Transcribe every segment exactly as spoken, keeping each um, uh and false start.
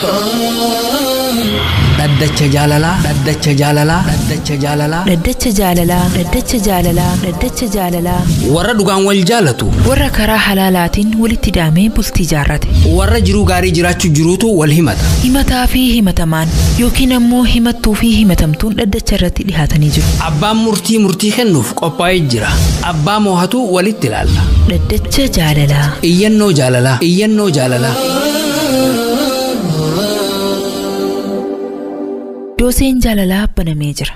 Daddacha jaalalaa Daddacha jaalalaa Daddacha jaalalaa Daddacha jaalalaa Daddacha jaalalaa Daddacha jaalalaa warra dhugaan wal jaalatu warra karaa halaalaatiin walitti hidhamee bultii jaarrate warra jiruu gaarii jiraachuu jiruutu wal himata himataa fi himatamaan yookiin ammoo himattuu fi himatamtuun daddacha irratti dhihaatanii jiru. Abbaan murtii murtii kennuuf qophaa'ee jira abbaa moohatu walitti ilaalla. Daddacha jaalalaa Iyyannoo jaalalaa Iyyannoo jaalalaa Dooseen jaalalaa banamee jira.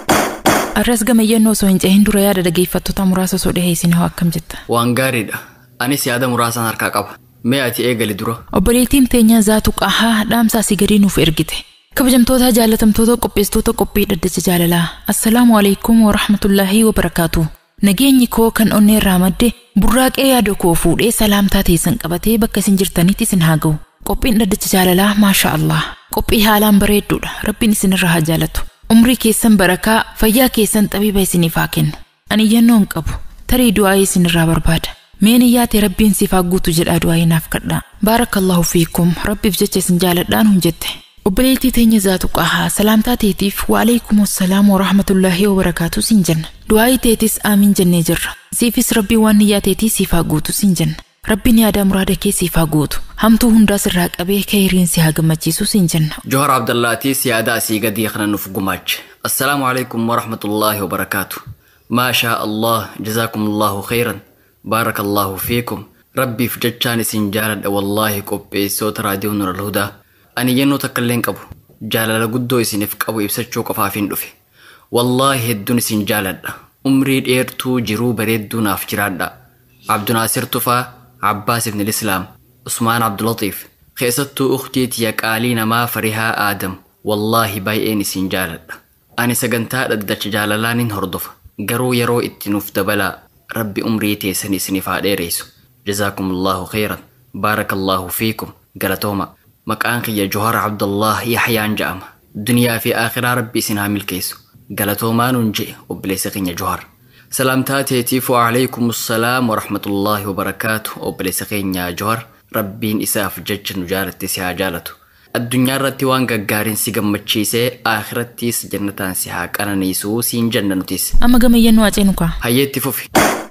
Arras gama iyyannoo osoo hin cehin dura yaada dhageeffattoota muraasa osoo dhiheessin hoo akkam jetta? Waan gaariidha. Anis yaada muraasan harkaa qaba. Mee ati eegali dura. Obboleettiin teenya Zaatu Qahaa dhaamsaa si gadii nuuf ergite. Kabajamtoota jaalatamtoota qopheessitoota qophii daddacha jaalalaa. Assalaamu alaykum wa rahmatullaahi wa barakaatu. Nageenyi koo kan onnee irraa madde burraaqee yaada koo fuudhee salaamtaa teessan qabatee bakka isin jirtanitti isin haa ga'u. Qophiin daddacha jaalalaa maasha Allah. Qophii haalaan bareedduudha. Rabbiin isinirraa haa jaalatu. Umrii keessan barakaa, fayyaa keessan xabiiba isiniif haa kennu. Ani iyyannoo hin qabu. Tarii du'aa isinirraa barbaada. Mee niyyaate Rabbiin siif haa guutu jedhaa du'aa naaf kadhaa. Baarakallahu fiikum. Rabbiif jecha isin jaaladhaan hun jette. Obboleettii teenya Zaatu Qahaa salaamtaa teetiif wa alaykum assalaam wa rahmatullaahi wa barakaatu siin jenna. Du'aa teetis aamin jennee jirra. Siifis Rabbii waan niyyaateetii siif haa guutu siin jenna. Rabbiin yaada muraada keessiif haa guutu. Hamtuu hundaas irraa qabee khayriin si haa gammachiisu siin jenna. Johar Abdallaatiis yaada asii gadii kana nuuf gumaache. Assalaamu alaykum wa rahmatullaahi wa barakaatu. Maa shaa Allah jazaakumullahu khayran. Baarakallahu fiikum. Rabbiif jechaan isin jaaladha wallaahi qopheessoota raadiyoo Nurul Hudaa. Ani iyyannoo takka illee hin qabu. Jaalala guddoo isiniif qabu ibsachuu qofaaf hin dhufe. Wallaahi hedduun isin jaaladha. Umrii dheertuu jiruu bareedduu naaf jiraadha. Abdunaasir Tufaa عباس بن الإسلام عثمان عبد اللطيف خيستو أختي تيا قالي نما فريها آدم والله بايئين سنجالد أني سجنتا ردت جاللان هردف قرو يرو اتنوف دبلا ربي أمري تيسني سنفا ديريسو جزاكم الله خيرا بارك الله فيكم قالتوما مكانك يا جوهر عبد الله يحيى انجام دنيا في آخرة ربي سنعمل كيسو قالتوما ننجي وبليسقين يا جوهر سلامتاتي تيفو عليكم السلام ورحمة الله وبركاته وبلسقين يا جوهر ربين إساف جج نجارة سيها جالته الدنيا رتوان قارين سيقم متشيسي آخرتي سجنتان سيها كان نيسو سين جنة نتيس أما قم ينو أتينوكا هيتي فوفي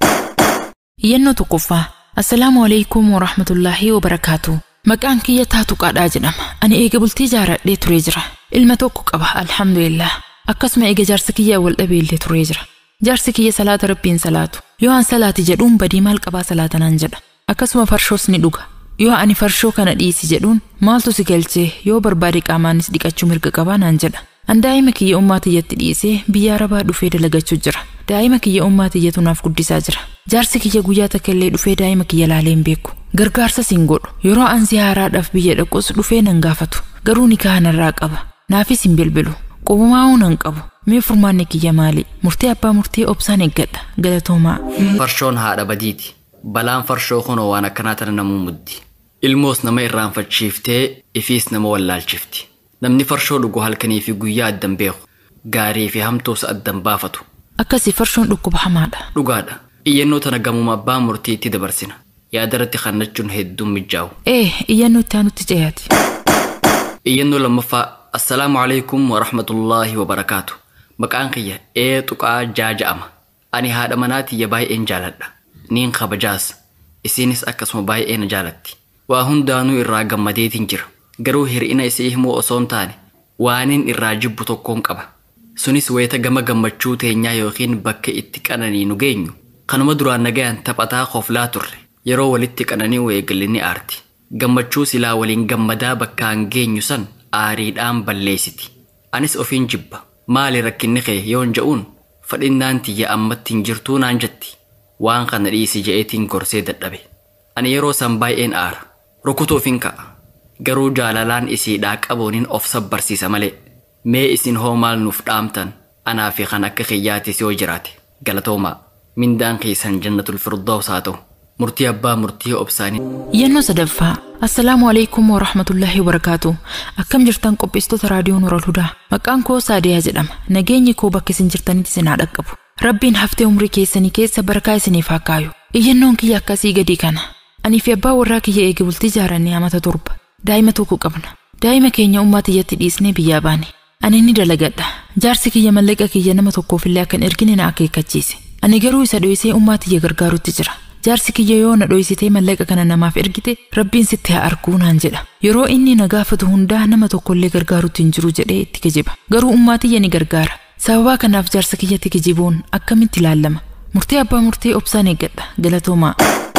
ينو تقفا السلام عليكم ورحمة الله وبركاته مكان كي يتاتوك أجنم أنا إيقا بلتي جارة دي تريجرة المتوكو قبه الحمد لله أكسم إيقا جارسكية والأبي اللي تريجرة Jaarsi kiyya salaata rabbiin salaatu. Yoo an salaati jedhuun badii maal qabaa salaata nan jedha. Akkasuma farshoos ni dhuga. Yoo ani farshoo kana dhiisi jedhuun maaltu si galchee yoo barbaade qaamaanis dhiqachuu mirga qabaa nan jedha. An daa'ima kiyya ummaa tiyyatti dhiisee biyya Arabaa dhufee dalagachuu jira. Daa'ima kiyya ummaa tiyyatu naaf guddisaa jira. Jaarsi kiyya guyyaa takka illee dhufee daa'ima kiyya laalee hin beeku. Gargaarsa siin godhu. Yeroo an ziyaaraadhaaf biyya dhaqus dhufee nan gaafatu. Garuu nikaa narraa qaba. Naafis hin bilbilu. Qobumaa'uu nan qabu. Mee furmaanni kiyya maali? Murtii abbaa murtii obsaan eeggadha. Galatoomaa. Farshoon haadha badiiti. Balaan farshoo kunoo waan akkanaatan namuu muddi. Ilmoos nama irraanfachiiftee ifiis nama wallaalchifti. Namni farshoo dhugu halkanii fi guyyaa addan beeku. Gaarii fi hamtuus addan baafatu. Akkasii farshoon dhukkuba hamaadha. Dhugaadha. Iyyannoo tana gamuma abbaa murtii itti dabarsina. Yaadarratti xannachuun hedduun mijjaa'u. Eh, iyyannoo itti aanutti ce'aati. Iyyannoo lammaffaa. Assalaamu alaykum wa rahmatullaahi wa barakaatu. Maqaan kiyya ee tuqaa jaaja'ama. Ani haadha manaatiyya baay'een jaaladha. Niin kabajaas. Isiinis akkasuma baay'ee na jaalatti. Waa hundaanuu irraa gammadeetiin jira. Garuu hir'ina isii himuu osoo hin taane waanin irraa jibbu tokkoon qaba. Sunis wayita gama gammachuu teenyaa yookiin bakka itti qananii nu geenyu. Kanuma duraan nagayan taphataa qoflaa turre. Yeroo walitti qananii weegallinni aarti. Gammachuu silaa waliin gammadaa bakkaan geenyu san aariidhaan balleessiti. Anis ofiin jibba. Maali rakkinni kee yoon ja'uun fadhinnaan tiyya ammatti hin jirtuu naan jetti. Waan kana dhiisi je'eetiin gorsee dadhabe. Ani yeroo san baay'een aara. Rukutuuf hin ka'a. Garuu jaalalaan isiidhaa qabuuniin of sabbarsiisa malee. Mee isin hoo maal nuuf dhaamtan anaa fi kan akka kiyyaatis yoo jiraate galatoomaa. Mindaan keessan jannatul firdaws haa ta'u. Murtii abbaa murtii obsaanii. Iyyannoo sadaffaa. Assalaamu alaykum wa rahmatullaahi wa barakaatu. Akkam jirtan qopheessitoota raadiyoo Nurul Hudaa. Maqaan koo Saadiyaa jedhama. Nageenyi koo bakka isin jirtanitti isin haa dhaqqabu. Rabbiin haftee umrii keessanii keessa barakaa isiniif haa kaayu. Iyyannoon kiyya akkasii gadii kana. Ani fi abbaa warraa kiyya eege bultii jaarannee amata torba. Daa'ima tokko qabna. Daa'ima keenya ummaatiyyatti dhiisnee biyyaa baane. Ani ni dalagadha. Jaarsi kiyya mallaqa kiyya nama tokkoof illee akkan ergine na akeekkachiise. Ani garuu isa dho'isee ummaatiyya gargaarutti jira. Jaarsi kiyya yoo na dho'isitee mallaqa kana namaaf ergite Rabbiin sitti haa arguu naan jedha. Yeroo inni na gaafatu hundaa nama tokkollee gargaarutti hin jiru jedhee itti kijiba. Garuu ummaatiyya ni gargaara. Sababa kanaaf jaarsa kiyyatti kijibuun akkamitti ilaalama? Murtee abbaa murtee obsaan eeggadha. Galatoomaa.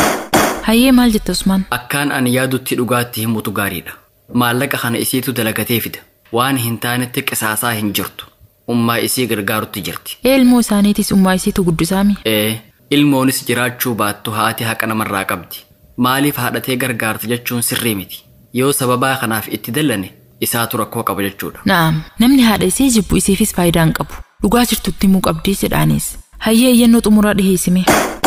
Hayyee maal jetta Usmaan? Akkaan ani yaadutti dhugaatti himutu gaariidha. Maallaqa kana isiitu dalagatee fida. Waan hin taanetti qisaasaa hin jirtu. Ummaa isii gargaarutti jirti. Ilmoo isaaniitis ummaa isiitu guddisaami? Ee, ilmoonis jiraachuu baattu haati haqa namarraa qabdi. Maaliif haadhatee gargaarti jechuun sirrii miti. Yoo sababaa kanaaf itti dallane isaatu rakkoo qaba jechuudha. Naam, namni haadha isii jibbu isiifis faayidaa hin qabu. Dhugaa jirtutti himuu qabdii jedhaanis. Hayyee iyyannoo xumuraa dhiheessime.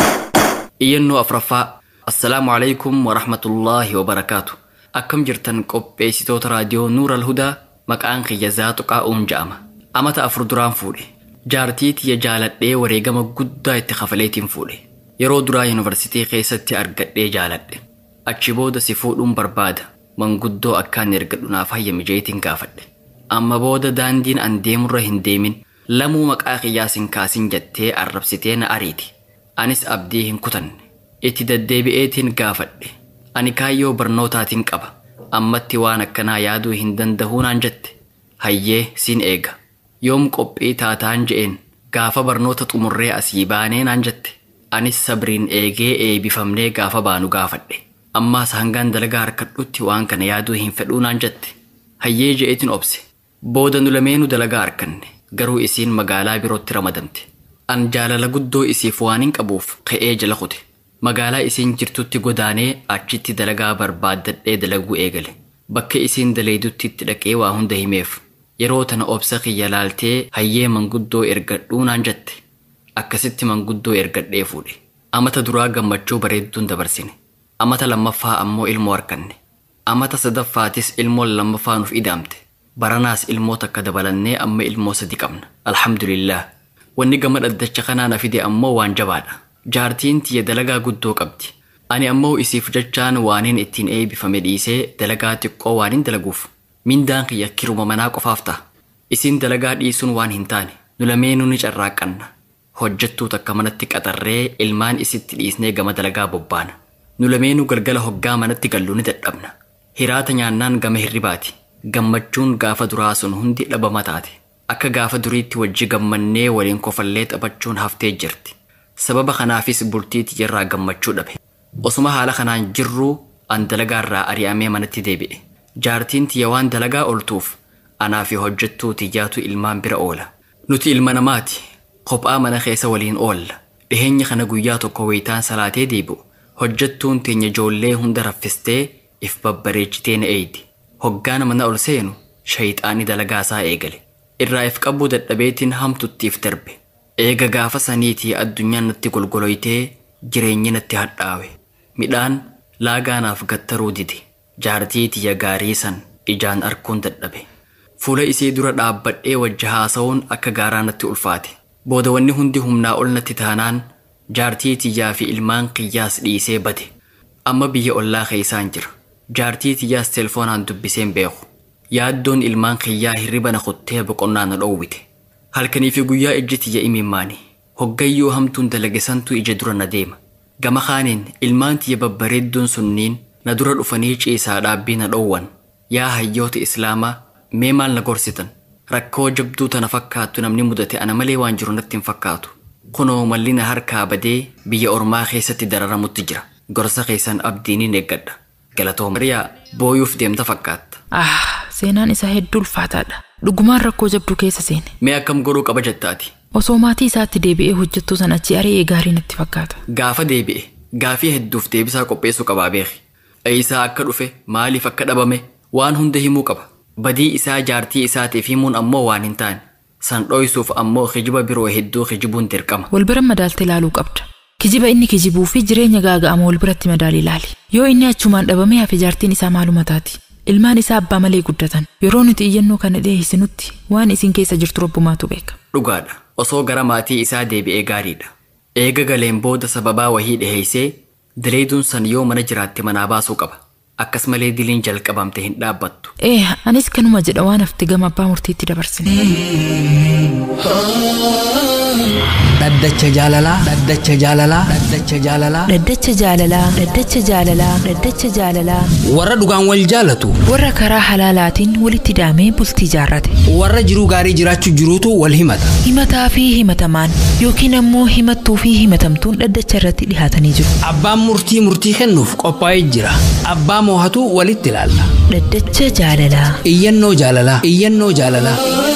Iyyannoo afuraffaa. Assalaamu alaykum wa rahmatullaahi wa barakaatu. Akkam jirtan qopheessitoota raadiyoo Nuur al-Hudaa. Maqaan kiyya Zaaxuqaa'uun jedhama. Amata afur duraan fuudhe. Jaartii tiyya jaaladhee wareegama guddaa itti kafaleetiin fuudhe. Yeroo duraa yuunivarsiitii keessatti argadhee jaaladhe. Achi booda si fuudhuun barbaada. Manguddoo akkaan ergadhu naaf hayyami jeetiin gaafadhe. Amma booda daandiin an deemurra hin deemin lamuu maqaa kiyyaas hin kaasin jettee arrabsitee na ariiti. Anis abdii hin kutanne. Itti deddeebi'eetiin gaafadhe. Ani kaayyoo barnootaatiin qaba. Ammatti waan akkanaa yaaduu hin danda'uu naan jette. Hayyee siin eega. Yoom qophii taataan je'een gaafa barnoota xumurree asii baanee naan jette. Anis sabriin eegee eebifamnee gaafa baanu gaafadhe. Ammaas hangaan dalagaa harkadhutti waan kana yaaduu hin fedhuu naan jette. Hayyee je'eetiin obse. Booda nu lameenu dalagaa harkanne. Garuu isiin magaalaa birootti ramadamte. An jaalala guddoo isiif waan hin qabuuf ka'ee jala kute. Magaalaa isiin jirtutti godaanee achitti dalagaa barbaaddadhee dalaguu eegale. Bakka isiin daleedutti itti dhaqee waa hunda himeef. Yeroo tana obsa kiyya laaltee hayyee manguddoo ergadhuu naan jette. Akkasitti manguddoo ergadhee fuudhe. Amata duraa gammachuu bareedduun dabarsine. Amata lammaffaa ammoo ilmoo harkanne. Amata sadaffaatis ilmoon lammaffaa nuuf idaamte. Baranaas ilmoo takka dabalannee amma ilmoo sadi qabna. Alhamdulillah. Wanni gama dhaddacha kanaa na fide ammoo waan jabaadha. Jaartiin tiyya dalagaa guddoo qabdi. Ani ammoo isiif jechaan waaniin ittiin eebifame dhiisee dalagaa xiqqoo waaniin dalaguuf. Mindaan kiyya kiruma manaa qofaaf ta'a. Isiin dalagaa dhiisuun waan hin taane nu lameenuu ni carraaqqanna. Hojjettuu takka manatti qaxarree ilmaan isitti dhiisnee gama dalagaa bobbaana. Nu lameenuu galgala hoggaa manatti galluu ni dadhabna. Hiraata nyaannaan gama hirribaati. Gammachuun gaafa duraa sun hundi dhabama taate. Akka gaafa duriitti wajji gammannee waliin kofallee taphachuun haftee jirti. Sababa kanaafis bultii tiyyarraa gammachuu dhabe. Osuma haala kanaan jirruu an dalagaarraa ari'amee manatti deebi'e. Jaartiin tiyya waan dalagaa oltuuf anaa fi hojjettuu tiyyaatu ilmaan bira oola. Nuti ilma namaati. Kophaa mana keessa waliin oolla. Dhiheenya kana guyyaa tokko wayitaan salaatee deebi'u. Hojjettuun teenya ijoollee hunda raffistee if babbareechitee na eeydi. Hoggaan mana ol seenu shayxaanii dalagaasaa eegale. Irraa if qabuu dadhabeetiin hamtuttiif darbe. Eega gaafa saniitii addunyaan natti golgoloytee jireenyi natti hadhaawe. Midhaan laagaanaaf gattaruu dide. Jaartii tiyya gaarii san ijaan arkuun dadhabe. Fuula isii dura dhaabbadhee wajja haasa'uun akka gaaraa natti ulfaate. Booda wanni hundi humnaa ol natti taanaan jaartii tiyyaa fi ilmaan kiyyaas dhiisee bade. Amma biyya ollaa keessaan jira. Jaartii tiyyaas telefoonaan dubbiseen beeku. Yaaddoon ilmaan kiyyaa hirriba na kuttee boqonnaa na dhoowwite. Halkanii fi guyyaa ijji tiyya imimmaani. Hoggayyoo hamtuun dalagisantu ija dura na deema. Gama kaaniin ilmaan tiyya babbareedduun sunniin na dura dhufanii ciisaa dhaabbii na dhoowwan. Yaa hayyoota islaamaa mee maal na gorsitan? Rakkoo jabduu tana fakkaattu namni mudate ana malee waan jiru natti hin fakkaatu. Kunoo malli na harkaa badee biyya ormaa keessatti dararamutti jira. Gorsa keessan abdiiniin eeggadha. Galatooma. Riyaa booyuuf deemta fakkaata. Ah, seenaan isaa hedduu ulfaataadha. Dhugumaan rakkoo jabduu keessa seene. Mee akkam godhuu qaba jettaati? Osoo maatii isaatti deebi'ee hojjettuu sana achi ari'ee gaarii natti fakkaata. Gaafa deebi'e gaafii hedduuf deebisaa qopheessuu qabaa beeki. Eeysaa akka dhufe maaliif akka dhabame waan hunda himuu qaba. Badii isaa jaartii isaatiif himuun ammoo waan hin taane. San dhoysuuf ammoo kijiba biroo hedduu kijibuun dirqama. Wal bira madaaltee ilaaluu qabda. Kijiba inni kijibuu fi jireenya gaaga'ama wal biratti madaali ilaali. Yoo inni achumaan dhabame hafe jaartiin isaa maaluma taati? Ilmaan isaa abbaa malee guddatan. Yeroo nuti iyyannoo kana dhiyeessinutti waan isin keessa jirtu Rabbumaatu beeka. Dhugaadha. Osoo gara maatii isaa deebi'ee gaariidha. Eega galeen booda sababaa wahii dhiheessee direeduun san yoo mana jiraatti manaa baasuu qaba. akkas malee diliin jalqabamte hin dhaabbattu. Eh, anis kanuma jedha waan hafte gama abbaa murtiitti dabarsine. Dhaddacha jaalalaa, dhaddacha jaalalaa, dhaddacha jaalalaa. Dhaddacha jaalalaa, dhaddacha jaalalaa, dhaddacha jaalalaa. Warra dhugaan wal jaalatu. Warra karaa halaalaatiin walitti daamee bultii jaarrate. Warra jiruu gaarii jiraachuu jiruutu wal himata. Himataa fi himatamaan yookiin ammoo himattuu fi himatamtuun dhaddacha irratti dhihaatanii jiru. Abbaan murtii murtii kennuuf qophaa'ee jira. Abbaa moohatu walitti ilaalla. Dhaddacha jaalalaa. Iyyannoo jaalalaa, iyyannoo jaalalaa.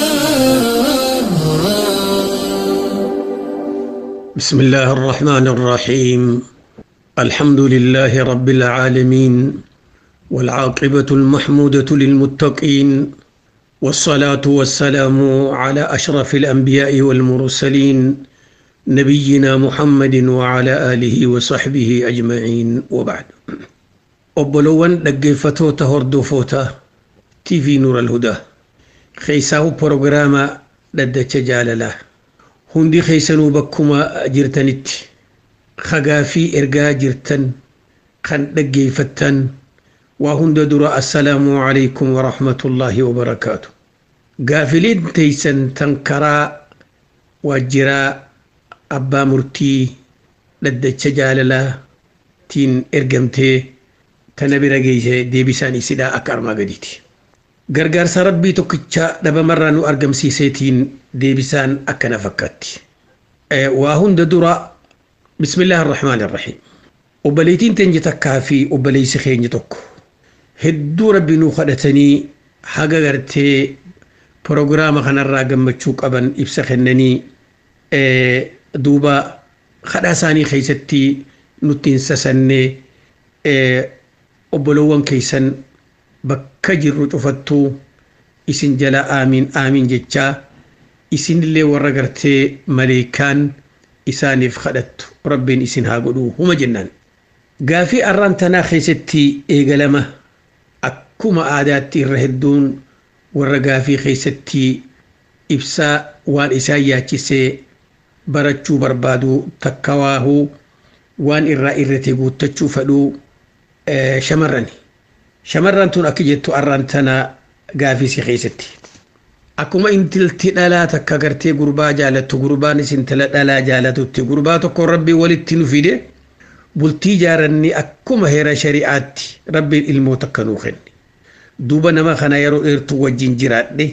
بسم الله الرحمن الرحيم الحمد لله رب العالمين والعاقبة المحمودة للمتقين والصلاة والسلام على أشرف الأنبياء والمرسلين نبينا محمد وعلى آله وصحبه أجمعين وبعد أبلوان لقيفتو تهردو فوتا تي في نور الهدى خيساو بروغراما لدى تجالله hundi keessanuu bakkuma jirtanitti khagaa fi ergaa jirtan kan dhaggeeffattan waa hunda dura assalaamu alaykum wa rahmatullahi wa barakaatu. Gaafiliin teessan tan karaa waajjiraa abbaa murtii dhaddacha jaalalaatiin ergamtee tana bira geesse deebisaan isidhaa akka armaa gadiiti. Gargaarsa rabbii tokkicha dhabamarraa nu argamsiiseetiin deebisaan akkana fakkaatti. Waa hunda dura bismillaahi arrahmaani arrahiim. Obboleettiin teenya takkaa fi obboleessi keenya tokko hedduu rabbi nuu kadhatanii haga gartee proogiraama kanarraa gammachuu qaban ibsa kennanii duuba kadhaa isaanii keessatti nutti hin sasannee obbolowwan keessan bakka jirru cufattuu isin jala aamiin aamiin jechaa isinillee warra gartee maleekaan isaaniif kadhattu rabbiin isin haa godhu huma jennaan. Gaafii arraan tanaa keessatti eegalama akkuma aadaatti irra hedduun warra gaafii keessatti ibsaa waan isaan yaachisee barachuu barbaadu takka waahuu waan irraa irrate guuttachuu fedhuu shamarrani. Shamarran tun akka jettu arraan tana gaafii si keessatti. Akkuma intalti dhalaa takka gartee gurbaa jaalattu gurbaanis intala dhalaa jaalatutti gurbaa tokko rabbii walitti nu fide bultii jaaranni akkuma heera shari'aatti rabbiin ilmoo takka nuu kenne. Duuba nama kana yeroo dheertuu wajjin jiraadhe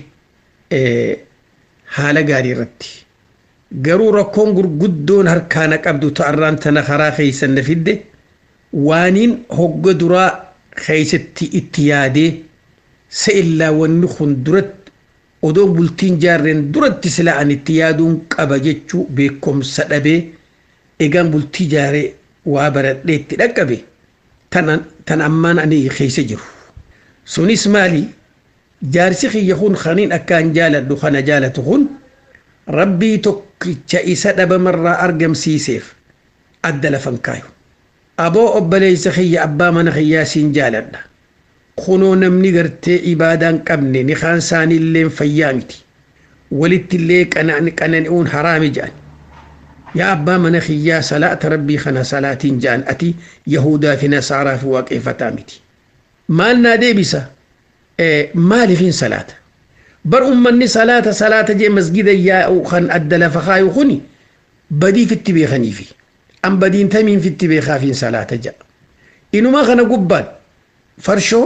haala gaarii irratti. Garuu rakkoon gurguddoon harkaana qabdu ta'arraan tana karaa keessan na fidde waaniin hogga duraa keessatti itti yaadee sa'illaa wanni kun duratti odoon bultiin jaarreen duratti silaa ani itti yaaduun qaba jechuu beekumsa dhabee egaan bultii jaaree waa baradhee itti dhaqqabe tan ammaan ani keessa jiru. Sunis maali jaarsi kiyya kun kaniin akkaan jaaladhu kana jaalatu kun rabbii tokkicha isa dhabamarraa argamsiiseef adda lafan kaayu. Aboo obboleessa kiyya abbaa mana kiyyaa siin jaaladha. Kunoo namni gartee ibaadaan qabne ni kaan isaaniillee fayyaa miti. Walittillee qanani'uun haraami jedhan. Yaa abbaa mana kiyyaa salaata rabbii kana salaatiin jedhan ati Yahudaa fi Nasaaraa fi waaqeffataa miti. Maal naa deebisa? Maaliifin salaata? Bar ummanni salaata salaata jee masgida yaa'u kan adda lafa kaayu kuni badiif itti beekaniifi. An badiin tamiin fitti beekaafiin salaata ja'a. Inumaa kana gubbaan farshoo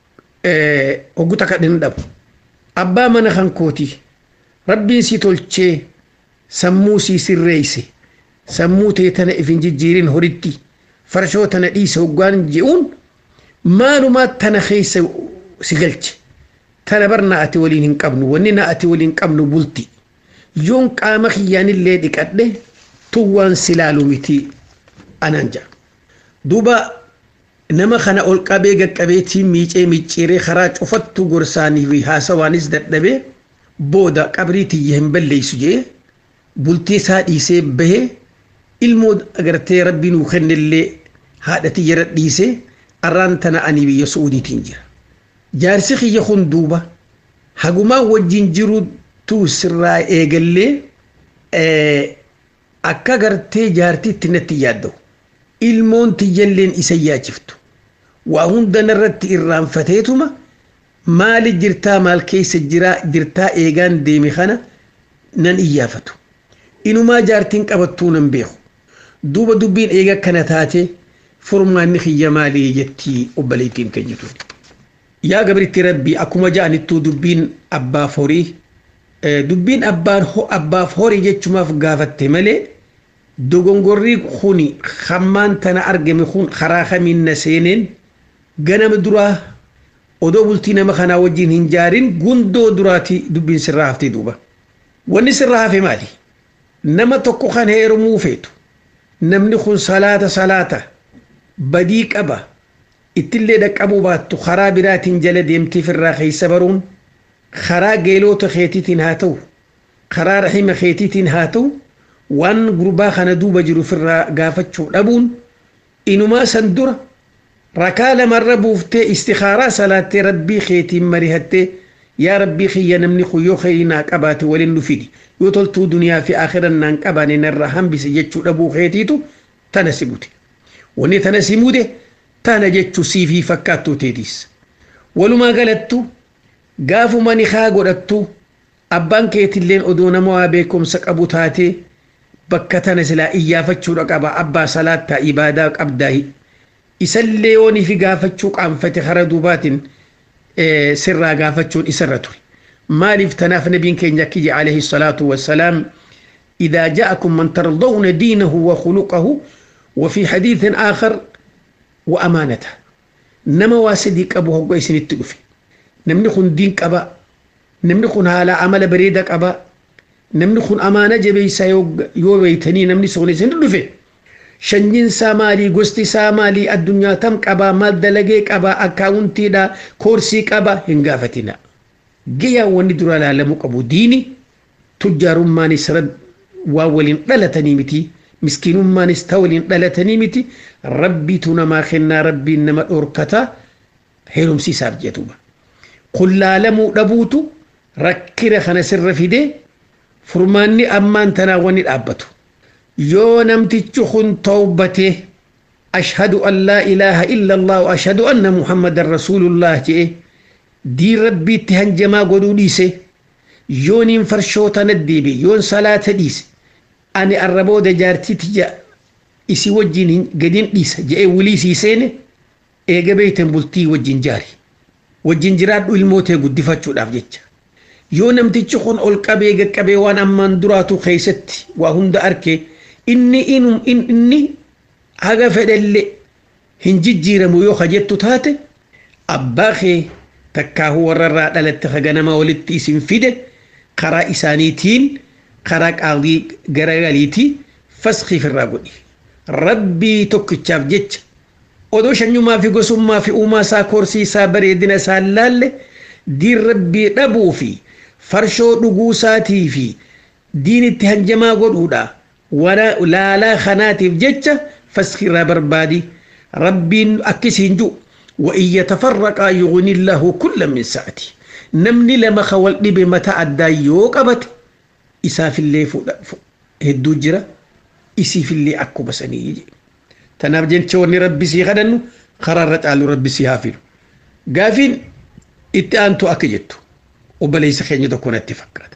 hogguta kadhin dhabu. Abbaa mana kan kooti rabbiin si tolchee sammuu si sirreeyse sammuu tee tana ifin jijjiirin horitti farshoo tana dhiise hoggaan je'uun maalumaa tana keessa si galche. Tana barna ati waliin hin qabnu wanni na ati waliin qabnu bulti. Yoon qaama kiyyaanillee dhiqadhe tuwwan silaalu miti anaan jedha. Duuba nama kana ol qabee gaqqabeetii miicee micciiree karaa cufattu gorsaanii fi haasawaanis dadhabee booda qabrii tiyya hin balleessu jee bultii isaa dhiisee bahee ilmoo agartee rabbii nuu kennellee haadha tiyya dhiisee arraan tana ani biyya Suudiitiin jira. Jaarsi kiyya kun duuba hagumaa wajjin jirutu sirraa eegallee akka gartee jaartiitti natti yaadda'u ilmoon tiyyalleen isa yaachiftu وهند نرت إرام فتيتما مال جرتا مال كيس جرا جرتا إيغان ديمي خنا نن إيافتو إنو ما جارتين قبطونا بيخو دوبا دوبين إيغا كانتاتي فرمان نخي مالي جتي أباليتين كنجتو يا قبرتي ربي أكما جانتو دوبين أبا فوري دوبين أبا هو أبا فوري جتشو ما فقافت مالي دوغنغوري خوني خمان تنا أرقم خون خراخة من نسينين غنم دراه odoo bultii nama kanaa wajjin hin jaarin gundoo duraati dubbiin sirraa haftee duuba wanni sirraa hafe maali nama tokko kan heerumuu feetu namni kun salaata salaata badii qaba ittillee dhaqqabuu baattu karaa biraatiin jala deemtee firraa keessa baruun karaa geelota keetiitiin haa ta'u karaa rahima keetiitiin haa ta'u waan gurbaa kana duuba jiru firraa gaafachuu dhabuun inumaa san dura ركال مرة بوفتي استخارة صلاة ربي خيتي مريهتي يا ربي خي نمني خيو خينا كبات ولن نفيدي يطلتو دنيا في آخر النان كباني نرهم بسجدشو أبو خيتيتو تنسيبوتي وني تنسيمودي تنجدشو سيفي فكاتو تيديس ولما قالتو قافو ماني خاقودتو أبان كيتي اللين أدونا موابيكم سك أبو تاتي بكتنا سلا إيافتشو رقبا أبا صلاة إبادة أبداهي isallee woni fi gaafachuu qaanfate hara duubaatiin sirraa gaafachuun isarra ture maaliif tanaaf nabiin keenya kiyya alayhi salaatu wassalaam إذا جاءكم من ترضون دينه وخلقه وفي حديث آخر وأمانته نما واسديك أبو هو يسن التلفي نمنخن دينك أبا نمنخن على عمل بريدك أبا نمنخن أمانة جبيسا يوبيتني نمني سغني سن التلفي شنجين سامالي غستي سامالي الدنيا تم قبا مال دلقي قبا أكاونتي دا كورسي قبا هنغافتنا جيا وندر على لمك أبو ديني تجار ماني سرد واولين دلتني متي مسكين ماني استولين دلتني متي ربي تنما خنا ربي إنما أركتا هيرم سيسار جتوبا قل لا لمو دبوتو ركر خنا سر في دي فرماني أمان تناوني الأبتو يو نمتيتشو خن توبته أشهد أن لا إله إلا الله وأشهد أن محمد رسول الله جئ دي ربي تهنجما قدو ديسي يون انفرشوتا نديبي يون صلاة ديسي أني الربو دا جارتي تجا إسي وجين قدين ديسي جئ وليسي سيني إيقا بيتن بلتي وجين جاري وجين جراد الموتي قد دفتشو الأفجيتش يو نمتيتشو خن أولقابي قابي وان أمان دراتو خيستي وهند أركي إني إنم إن إني هذا فدل هنجيجير ميو خجتو تاتي أباخي تكاهو ورر دلت خغنما ولتي سين فيده قرا إسانيتين قرا قاضي غرغليتي فسخي في الرغدي ربي توكچاف جچ اودو شنو ما في غسوم ما في اوما سا كورسي سا بريدنا سالال دي ربي دبو في فرشو دغوساتي في دين تهنجما غدودا ولا لا لا خناتي جچ فسخي ربربادي ربي اكسينجو وإن يتفرقا يغني الله كل من ساعتي نمني لما خول دي بمتى أدى يوقبت إسا في اللي فوق هدو جرا إسي في اللي أكو بسني يجي تنابجين تشورني ربي سي غدنو قررت على ربي سي هافلو قافين إتانتو أكجتو وبليس خيني دكونا اتفقرت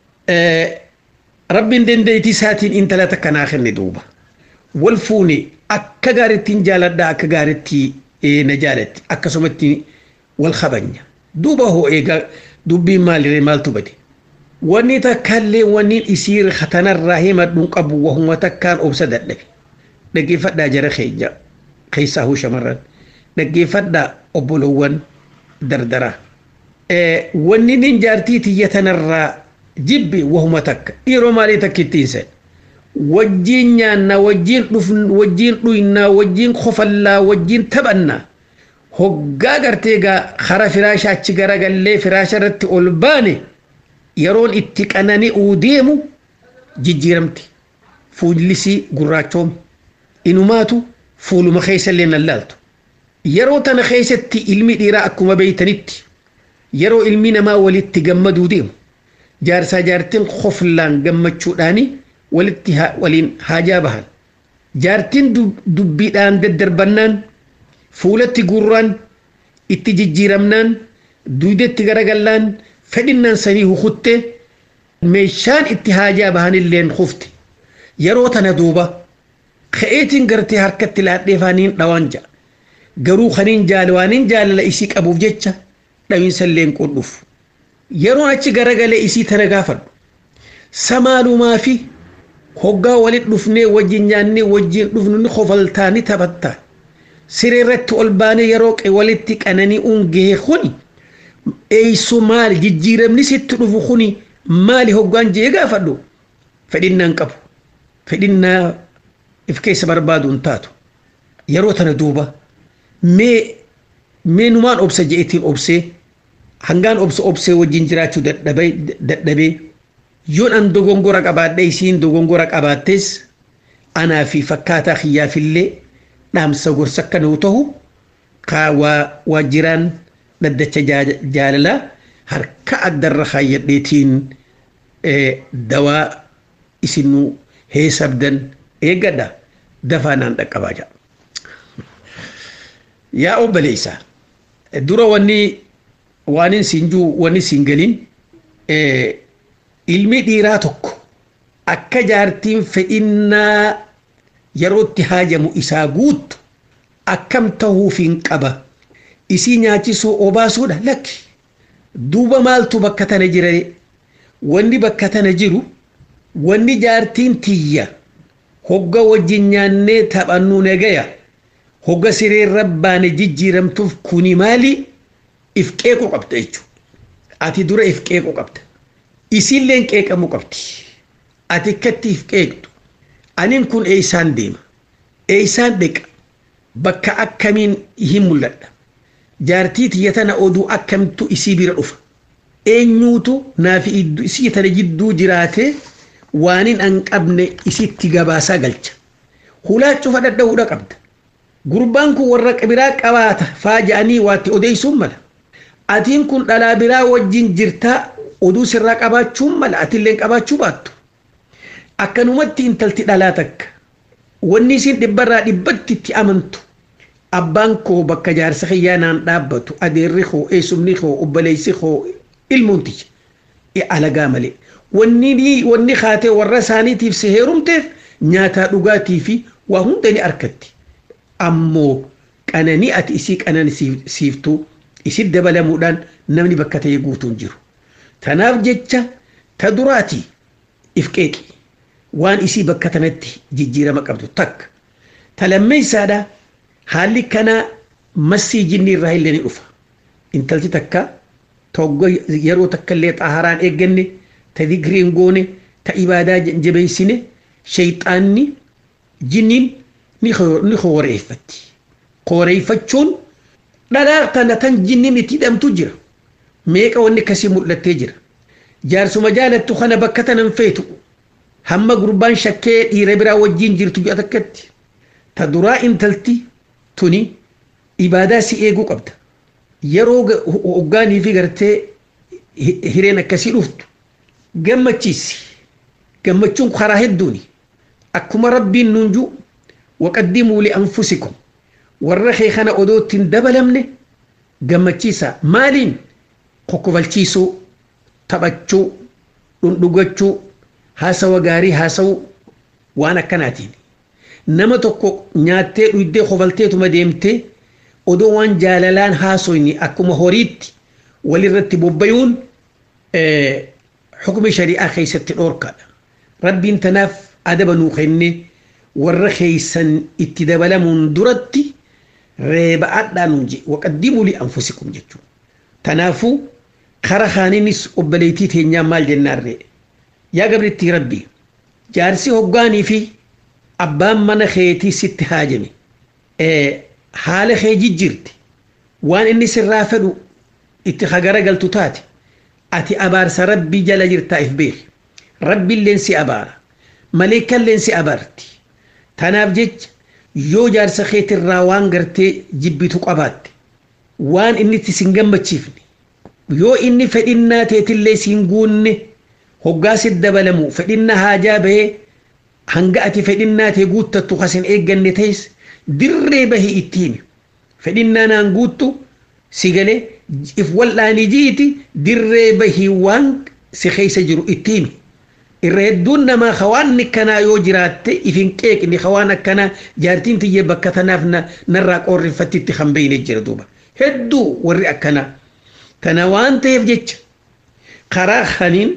أه ربي دين ديتي ساتين انت لا تكناخن ندوبا والفوني أكغارتين جالدا أكغارتي إيه نجالت أكسمتني والخبنيا دوبا هو إيجا دوبي مال مال تبدي وني تكلي وني يصير ختنا الرحيم نقب وهم تكان أبسد لك نجي فدا جرى خيجا خيسه شمرا نجي فدا أبولوان دردرة إيه وني نجارتي تيتنرى جبي وهم تك إيرو مالي تكتيسن وجين نانا وجين دفن وجين دوينا وجين خفلا وجين تبنا هوغا غرتيغا خرا فراشا تشغرا غلي فراشا رت اولباني يرون اتقناني اوديمو جيجيرمتي فوليسي غراچوم انوماتو فولو مخيسلين اللالتو يرو تن خيستي علمي ديرا اكما بيتنيتي يرو علمي ما وليت تجمدو ديم جارسا جارتين خفلان جمچو داني ولتها ولين حاجة بهن جارتين دبيدان ددربنان فولت قران اتججيرمنان دويدت غرغلان فدنان سنيه خطه ميشان اتهاجا بهان اللين خفت يروتنا دوبا خئيتين غرتي حركت لا ديفانين دوانجا غرو خنين جالوانين جال لا اسيك ابو جچا داوين سلين قدوف يرو اچ غرغله اسي تنغافر سمالو ما في هوغا ولد دفني وجنياني وجين دفنني خفلتاني تبتا سريرت الباني يروق ولدتي قنني اونغي خوني اي سومال جيجيرمني ست دفو خوني مالي هوغان جيغا فدو فدينا نقب فدينا افكيس بربادو انتاتو يرو تندوبا مي مي نمان اوبسه جيتين اوبسه هنغان اوبسه اوبسه وجنجراتو ددبي ددبي يون ان دوغونغورا قبادي سين دوغونغورا قباتس انا في فكاتا خيا في اللي نام سغور سكنوتو كا وجيران ددچ جاللا هر كأدر خير ديتين إيه دواء اسنو هي سبدن ايه قدا دفانا دكباجا يا أبليسا دورا واني وانين سنجو واني سنجلين إيه ilmi dhiiraa tokko akka jaartiin fedhinnaa yerootti haajamu isaa guuttu akkam ta'uufiin qaba isii nyaachisuu obaasuudha lakki duuba maaltu bakka tana jira wanni bakka tana jiru wanni jaartiin tiyya hogga wajjin nyaannee taphannuu nagaya hogga sireen rabbaane jijjiiramtuuf kuni maali if qeequ qabda jechuudha ati dura if qeequ qabda isilleen qeeqamu qabdi ati kattiif qeeqtu anin kun eeysaan deema eeysaan deqa bakka akkamiin hin mul'adha jaartii tiyya tana oduu akkamtu isii bira dhufa eenyuutu naafi iddu isii tana jidduu jiraate waanin an qabne isitti gabaasaa galcha hulaachu fadhadhahuudha qabda gurbaan kun warra biraa qabaata faaja'anii waatti odeeysuun mala atiin kun dhalaa biraa wajjin jirtaa oduu sirraa qabaachuun mala atilleen qabaachuu baattu akkanumatti intalti dhalaa takka wanni isin dhibbarraa dhibbatti itti amantu abbaan koo bakka jaarsa xiyyaanaan dhaabbatu adeerri koo eessumni koo obboleessi koo ilmoonticha alagaa malee wanni wanni kaatee warra isaaniitiif si heerumteef nyaataa dhugaatii fi waa hunda ni arkatti ammoo qananii ati isii qanansiiftuu isin dabalamuudhaan namni bakka ta'e guutuun jiru tanaaf jecha ta duraati if qeeqi waan isii bakka tanatti jijjiirama qabdu takka ta lammeessaadha haalli kana massii jinni irraa illee ni dhufa intalti takka toggo yeroo takka illee xaharaan eegganne ta dhikriin goone ta ibaadaa jabeessine shayxaanni jinniin ni horeeffatti horeeffachuun dhalaa tana tan jinniin itti hidhamtu jira meeqa wanni kasii mul'attee jira jaarsuma jaalattu kana bakka tanan feetu hamma gurbaan shakkee dhiira biraa wajjin jirtu ji'a takkatti ta duraa intalti tuni ibaadaa si eeguu qabda yeroo hoggaanii fi gartee hireen akkasii dhuftu gammachiisi gammachuun karaa hedduuni akkuma rabbiin nuunju waqaddimuu li anfusikum warra kee kana odoottiin dabalamne gammachiisa maaliin kokkobalchiisuu taphachuu dhundhugachuu haasawa gaarii haasawuu waan akkanaatiin nama tokko nyaattee dhuydee kofalteetuma deemtee odoo waan jaalalaan haasoyni akkuma horiitti walirratti bobbayuun xukmi shari'aa keessatti dhoorkaadha rabbiin tanaaf adaba nuu kenne warra keessan itti dabalamuun duratti reeba adhaan je waqaddimuu li anfusikum jechuudha tanaafuu kara khaaninis obboleetii teenyaa maal jennaarree yaa gabritti rabbi jaarsi hoggaanii fi abbaan mana keetii sitti haajame haala kee jijjiirti waan inni sirraa fedhu itti hagara galtu taate ati abaarsa rabbii jala jirtaa if beeki rabbiilleen si abaara maleekalleen si abaarti tanaaf jecha yoo jaarsa keetirraa waan gartee jibbitu qabaatte waan inni itti sin gammachiifne yoo inni fedhinnaa teetillee siin guunne hoggaa sit dabalamu fedhinna haajaa bahee hanga ati fedhinnaa tee guuttattu kasin eegganne ta'es dirree bahii itti himi fedhinnaa naan guuttu si galee if wal'aanii jiiti dirree bahii waan si keessa jiru itti himi. Irra hedduun namaa hawaan akkanaa yoo jiraatte ifin qeeqni hawaan akkanaa jaartiin tiyyee bakka tanaaf narraa qorriffattitti kan beeyne jira duuba. Hedduu warri akkanaa. Kana waan ta'eef jecha karaa kaniin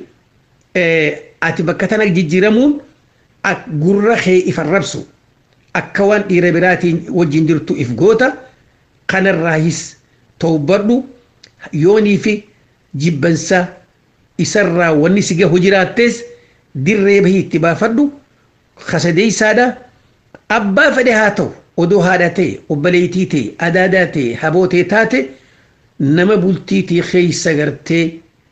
ati bakka tana jijjiiramuun gurra kee ifa rabsu akka waan dhiira biraatiin wajjin jirtu if goota kanarraahis tawbadhu yoonii fi jibbansa isarraa wanni si gahu jiraattees dirree bahii itti baafadhu kasadeeysaadha abbaa fedhe haa ta'u odoo haadha ta'e obboleettii ta'e adaadaa ta'e habootee taate nama bultiitii keessa gartee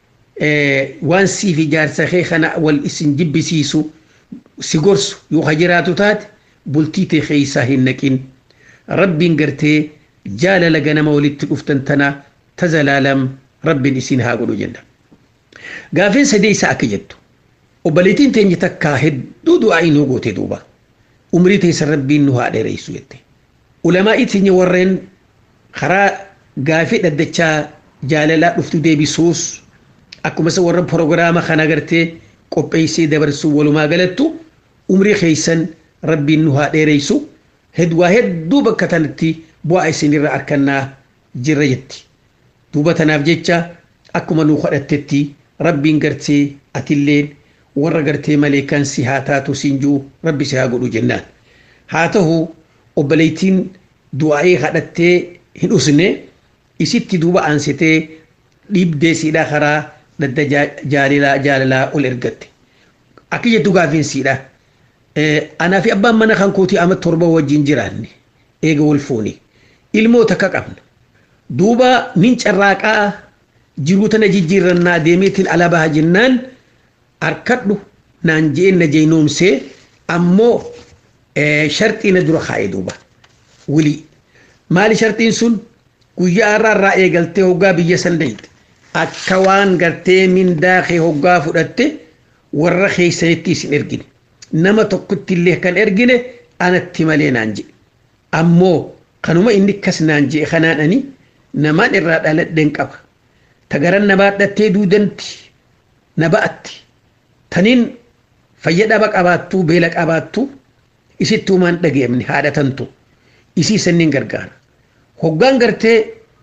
waan siif ijaarsa kee kana wal isin jibbisiisu si gorsu yoo hajiraatu taate bultiitii keessaa hin naqin rabbiin gartee jaalala ganama walitti dhuftan tana tazalaalam rabbiin isin haa godhu jenna. Gaafeen sadeeysa akka jettu obboleettiin teenya takkaa hedduu du'aa inuu goote duuba umrii teessa rabbiin nu haa dheereessu jette. Ulamaa ittiin warreen karaa gaafii dhaddachaa jaalalaa dhuftu deebisuus akkuma isa warra proogiraama kana gartee qopheessee dabarsuu walumaa galattu umrii keessan rabbiin nu haa dheereessu hedduu hedduu bakka tanatti bu'aa isinirra arkannaa jirra jetti. Duuba tanaaf jecha akkuma nu kadhattetti rabbiin gartee atilleen warra gartee maleekan si haa taatu sinjuu rabbi si haa godhu jennaan. Haa ta'u obboleettiin du'aa'ee kadhattee hin usne isitti duuba aansitee dhiibdee siidhaa karaa dadda jaalalaa jaalalaa ol ergatte. Akka jettu gaafiin siidhaa. Anaa fi abbaan mana kan kootii ama torba wajjin jiraanne eega wal fuune ilmoo takka qabna. Duuba nin carraaqaa jiruu tana jijjiirrannaa deemeetiin alabaa jennaan harkadhu naan je'en na jeynoomsee ammoo sharxii na dura kaa'e duuba wili. Maali sharxiin sun guyyaa irraa irraa eegaltee hoggaa biyya san dhayte akka waan gartee mindaa kee hoggaa fudhatte warra keessanitti isin ergine nama tokkotti illee kan ergine anatti malee naan je'e ammoo kanuma inni akkas naan je'e kanaan ani namaan irraa dhaladheen qaba tagaran na baadhattee duudanti na ba'atti taniin fayyadaba qabaattuu beela qabaattuu isitti uumaan dhageemni haadhatantu isii sanniin gargaara. Hoggaan gartee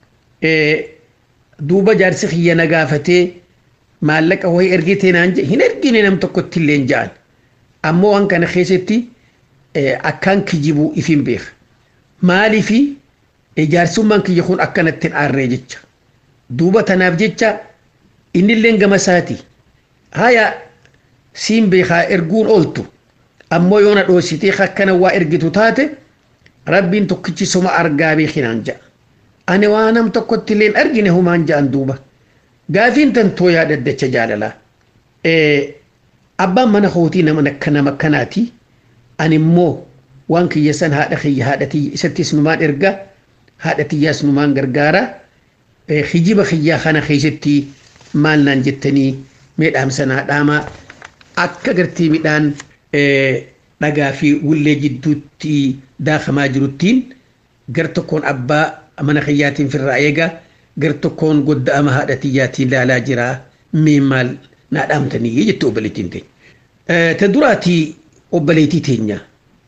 duuba jaarsi kiyya na gaafatee maallaqa wayii ergitee naan jedhe hin ergine nam tokkotti illee hin ja'an ammoo waan kana keessatti akkaan kijibuu ifin beeka. Maaliifi jaarsummaan kiyya kun akkanatti aarree jecha duuba tanaaf jecha innilleen gama isaati haya siin beekaa erguun ooltu ammoo yoona dhoositee akkana waa ergitu taate rabbiin tokkichi soma argaa beekinaan ja'a. Ani waa nam tokkotti illeen argine humaan ja'an duuba gaafiin tantoo yaadaddacha jaalalaa. Abbaan mana kootii nama akkana makkanaati ani immoo waan kiyya san haadha kiyya haadha tiyya isattis numaan erga haadha tiyyaas numaan gargaara hijiba kiyyaa kana keessatti maal naan jettanii meedhaam sanaa dhaamaa akka gartii midhaan dhagaa fi wullee jidduutti daakamaa jiruttiin gar tokkoon abbaa mana kiyyaatiin firraa eega gar tokkoon godda'ama haadha tiyyaatiin laalaa jira mee maal naa dhaamtanii jette obboleettiin teenya. Ta duraatii obboleettii teenya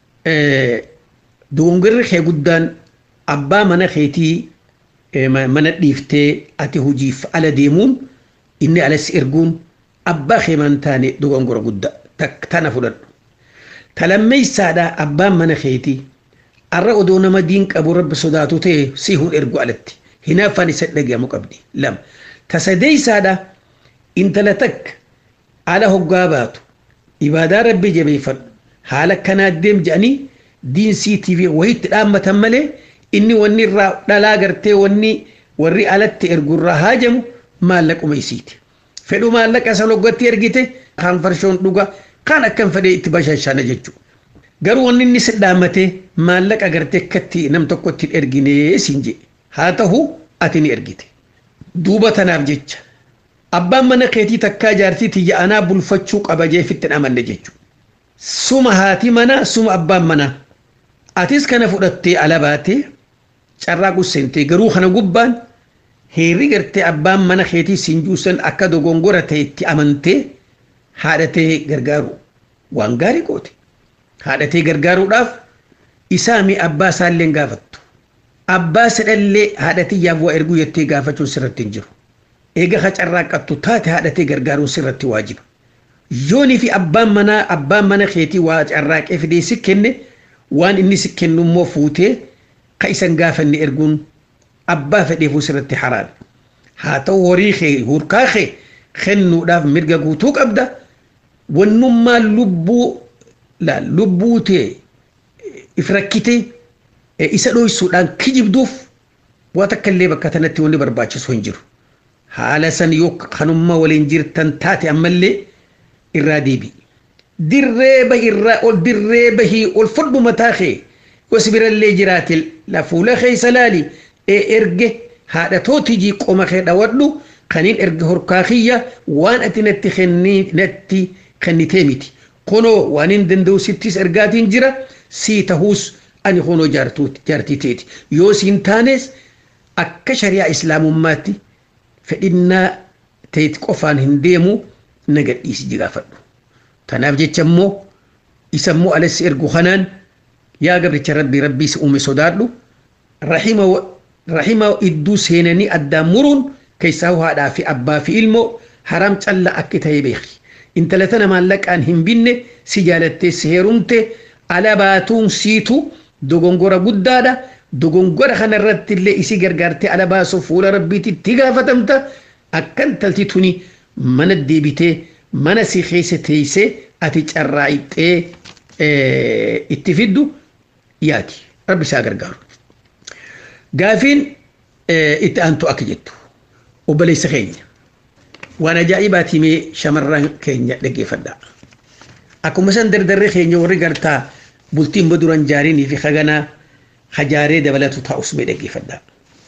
dogongorri kee guddaan abbaa mana keetii mana dhiiftee ati hojiif ala deemuun inni alas erguun abbaa kee man taane dogongora guddaa tana fudhadhu. Talammeessaadha abbaan mana keetii arra odoo nama diin qabu rabbi sodaatu ta'e si hun ergu alatti hinaaffaan isa dhagahamu qabdi. Lama tasadeessaadha intala takka ala hoggaa baatu ibaadaa rabbi jabeeffadhu haala kanaa deem jedhanii diin siitiif wayitti dhaammatan malee inni wanni irraa dhalaa gartee wanni warri alatti ergurraa haajamu maallaquma isiiti. Fedhu maallaqa isa loggatti ergite kan farshoon dhuga kan akkan fedhee itti bashashana jechuudha. Garuu wanni inni si dhaammate maallaqa gartee akkatti nam tokkotti erginee siin jedhe haa ta'u ati ni ergite. Duuba tanaaf jecha abbaan mana keetii takkaa jaartii tiyya anaa bulfachuu qaba jeefitti amanne jechuudha. Suma haati mana suma abbaan mana atis kana fudhattee ala baatee carraa sente garuu kana gubbaan heerri gartee abbaan mana keetii sinjuusan akka dogongora ta'etti amantee haadhatee gargaaru waan gaarii goote haadhatee gargaaruudhaaf isaami abbaa isaallee gaafattu abbaa sadallee haadhatiyyaaf waa erguu jettee gaafachuun sirratti hin jiru eega ka carraaqattu taate haadhatee gargaaruun sirratti waajiba yoonii fi abbaan mana abbaan mana keetii waa carraaqee fidee si kenne waan inni si kennu immoo fuutee ka isan gaafanne erguun abbaa fedheefuu sirratti haraam haa ta'u horii kee hurkaa kee kennuudhaaf mirga guutuu qabda wannummaa lubbuu la lubbuu tee if rakkitee isa dhoysuudhaan kijibduuf waa takka illee bakka tanatti wanni barbaachisu hin jiru haala san yoo kanummaa waliin jirtan taate ammallee irraa deebi dirree bahi irraa ol dirree bahii ol fudhu mataa kee gosi birallee jiraate la fuula keessa laali erge haadha tootijii qoma kee dhawadhu kaniin erge horkaa kiyya waan ati natti kennii natti kennitee miti kunoo waan hin danda'u sittis ergaatiin jira sii tahuus ani kunoo jaartii teeti yoo siin taanes akka shari'aa islaamummaatti fedhinnaa teeti qofaan hin deemu nagadhiisi jigaafadhu tanaaf jecha immoo isa immoo alas ergu kanaan yaa gabricha rabbii rabbii si uume sodaadhu rahima rahima idduu seenanii addaan muruun keessaa haadhaa fi abbaa fi ilmoo haram calla akka ta'e beeki intala tana maallaqaan hin binne si jaalattee si heerumte ala baatuun siitu dogongora guddaadha dogongora kanarratti illee isi gargaartee ala baasuuf fuula rabbiitti gaafatamta akkan talti tuni mana deebitee mana si keessa teessee ati carraa'ixee itti fiddu yaati rabbi isaa gargaaru gaafiin itti aantu akka jettu obboleessa keenya waan ajaa'ibaatii mee shamarran keenya dhaggeeffadhaa akkuma san dardarree keenya warri gartaa bultiin baduran jaarinii fi haganaa hajaaree dabalatu taa'us mee dhaggeeffadhaa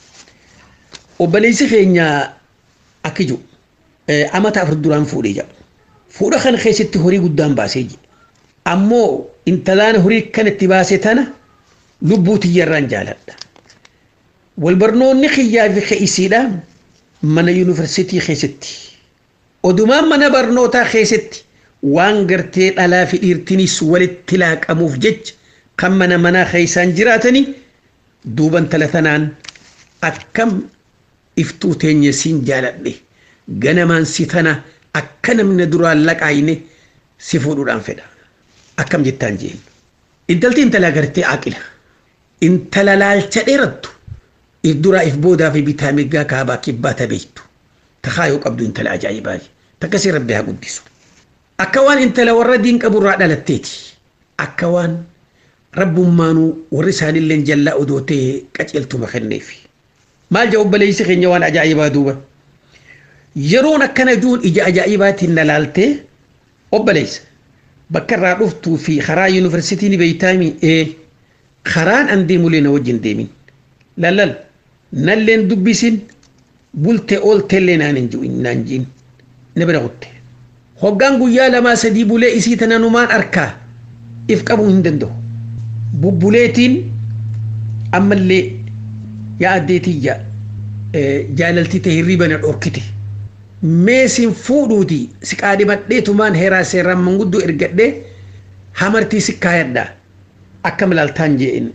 obboleessi keenya akka jiru amata afur duraan fuudhee jira fuudha kana keessatti horii guddaan baasee jira ammoo intalaan horii kanatti baasee tana lubbuu tiyyarraan jaaladha walbarnoonni kiyyaa fi keessiidha mana yuunivarsiitii keessatti odumaan mana barnootaa keessatti waan gartee dhalaa fi dhiirtinis walitti laaqamuuf jecha kan mana manaa keessaan jiraatanii duuban talatanaan akkam iftuu teenya siin jaaladhe ganamaan si tana akka namni duraan laqaayne si fuudhuudhaan fedha akkam jettaan jeen intalti intala gartee aqila intala laalcha dheerattu if duraa if boodaa fi bitaa mirgaa kaabaa kibbaa tabeeytu takaayoo qabdu intala ajaa'ibaa takkasii rabbi haa guddisu akka waan intala warra diin qaburraa dhalatteeti akka waan rabbummaanuu warri isaanillee jallaa odoo ta'e qaceeltuma kenneefi maal jaa obboleessi keenya waan ajaa'ibaa duuba yeroon akkana juun ija ajaa'ibaatiin na laaltee obboleessa bakka irraa dhuftuu fi karaa yuunivarsiitiin beeytaami ee karaan an deemulee na wajjin deemin lallal nalleen dubbisin bulte oolteellee naan hin ji'u naan ji'in na bira kutte hoggaan guyyaa lamaa sadii bulee isii tananumaan arkaa if qabuu hin danda'u bubbuleetiin ammallee yaa addeetiyya jaalaltii ta'e hirriba na dhorkite meesin fuudhuuti si qaadimadheetumaan heeraa seeraan manguddoo ergadhee hamartii si kaayadhaa akka milaaltaan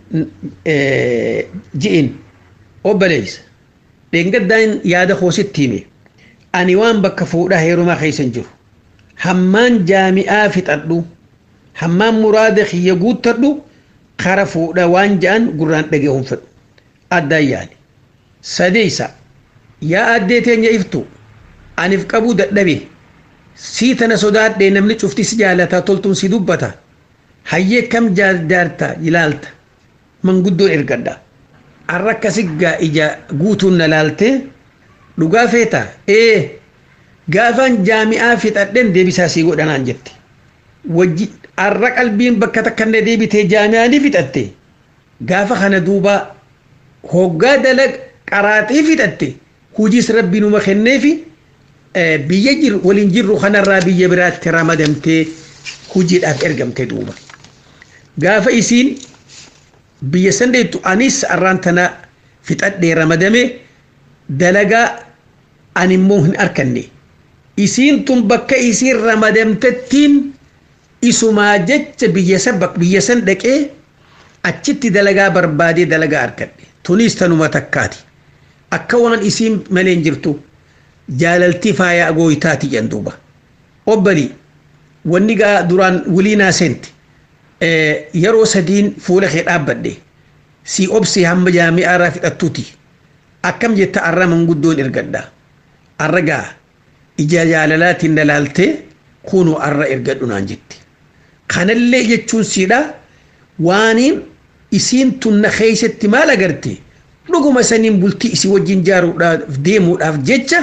je'in obboleessa dheengaddaan yaada koositti hime ani waan bakka fuudhaa heerumaa keessan jiru hammaan jaami'aa fixadhu hammaan muraada kiyya guuttadhu kara fuudha waan ja'an gurraan dhaga'uun fedhu addaan yaali sadeessa yaa addee teenya iftu anif qabuu dadhabe sii tana sodaadhee namni cuftis jaalataa toltuun si dubbata hayyee kam jaarta ilaalta manguddoon ergadha arra akkasiggaa ija guutuun na laaltee dhugaa feeta ee gaafaan jaami'aa fixadheen deebisaa sii godhanaan jette wajji arra qalbiin bakka takkanne deebitee jaami'aa ni fixatte gaafa kana duuba hoggaa dalag qaraaxii fixatte hujiis rabbi numa kenneefi biyya jiru waliin jirru kanarraa biyya biraatti ramadamtee hujiidhaaf ergamte duuba gaafa isiin biyya sandeettu anis arraan tana fixadhee ramadame dalagaa ani immoo hin arkanne isiin tun bakka isiin ramadamtettiin isumaa jecha biyya san biyya san dhaqee achitti dalagaa barbaadee dalagaa argadhe tunis tanuma takkaati akka waan isiin malee jirtu jaalaltii faayaa gooytaati jenduuba obbali wanni gaa duraan wiliinaa senti yeroo sadiin fuula kee dhaabbadhe si obsi hamma jaami'aa irraa fixattuuti akkam jetta arra manguddoon ergadha arra gaa ija jaalalaatiin dalaaltee kunu arra ergadhu naan jetti kanallee jechuun siidha waaniin isiin tunna keessatti maal agarte dhuguma saniin bultii isii wajjin jaaruudhaaf deemuudhaaf jecha